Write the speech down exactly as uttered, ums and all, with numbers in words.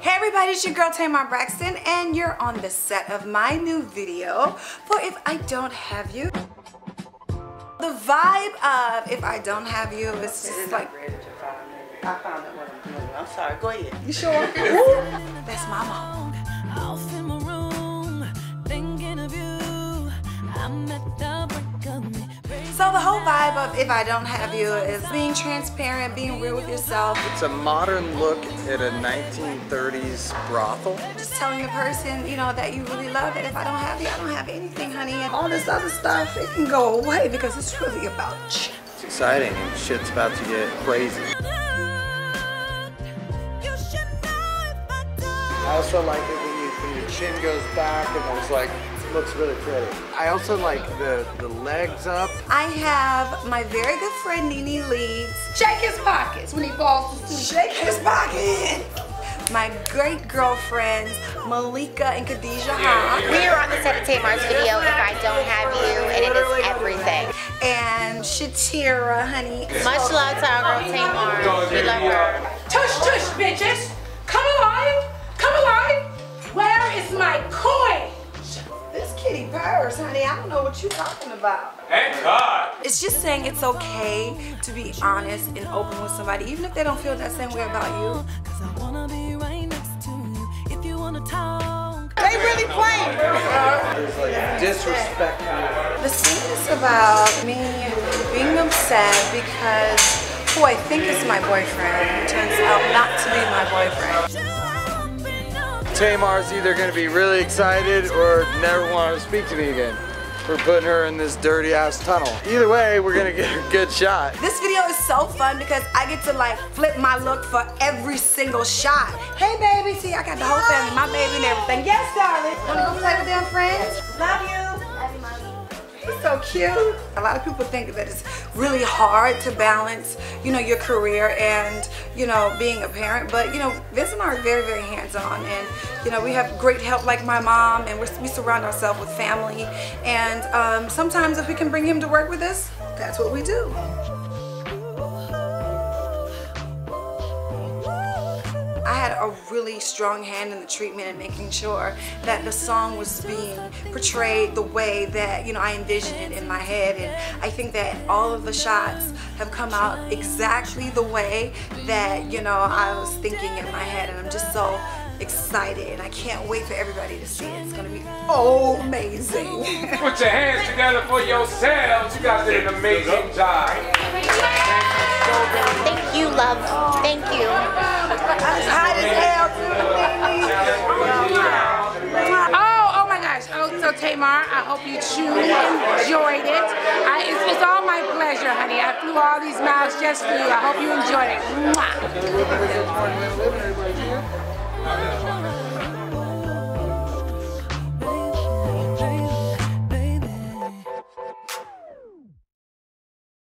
Hey everybody, it's your girl Tamar Braxton and you're on the set of my new video for If I Don't Have You. The vibe of If I Don't Have You is just like... I found out what I'm doing. I'm sorry, go ahead. You sure? That's my mom. Off in my room, thinking of you. I'm at the break of me. So the whole vibe of If I Don't Have You is being transparent, being real with yourself. It's a modern look at a nineteen thirties brothel. Just telling the person, you know, that you really love it. If I don't have you, I don't have anything, honey. And all this other stuff, it can go away because it's really about you. It's exciting and shit's about to get crazy. I also like it when, you, when your chin goes back and it's like, it looks really pretty. I also like the, the legs up. I have my very good friend Nene Leeds. Shake his pockets when he falls to sleep. Shake his pockets. My great girlfriends Malika and Khadijah Ha. We are on the set of Tamar's video, If I Don't Have You, and it is everything. And Shatira, honey. Much love to our girl Tamar. We love her. Tush, tush, bitches! Come alive! Come alive! Where is my coin? This kitty purrs, honey. I don't know what you're talking about. Thank God! It's just saying it's okay to be honest and open with somebody, even if they don't feel that same way about you. Cause I wanna be right next to you. If you wanna talk. They really playing. There's like disrespect. The scene is about me being upset because who I think is my boyfriend turns out not to be my boyfriend. Tamar's either going to be really excited or never want to speak to me again for putting her in this dirty ass tunnel. Either way, we're going to get a good shot. This video is so fun because I get to like flip my look for every single shot. Hey baby, see I got the whole family, my baby and everything. Yes darling, wanna go play with them friends? Love you. He's so cute. A lot of people think that it's really hard to balance, you know, your career and, you know, being a parent. But, you know, Vince and I are very, very hands-on. And, you know, we have great help like my mom. And we're, we surround ourselves with family. And um, sometimes if we can bring him to work with us, that's what we do. I had a really strong hand in the treatment and making sure that the song was being portrayed the way that, you know, I envisioned it in my head. And I think that all of the shots have come out exactly the way that, you know, I was thinking in my head. And I'm just so excited. And I can't wait for everybody to see it. It's going to be amazing. Put your hands together for yourselves. You guys did an amazing job. Thank you, love. Thank you. I was hot as hell too. Oh, oh my gosh. Oh, so Tamar, I hope you truly enjoyed it. I, it's, it's all my pleasure, honey. I flew all these miles just for you. I hope you enjoyed it. Mwah.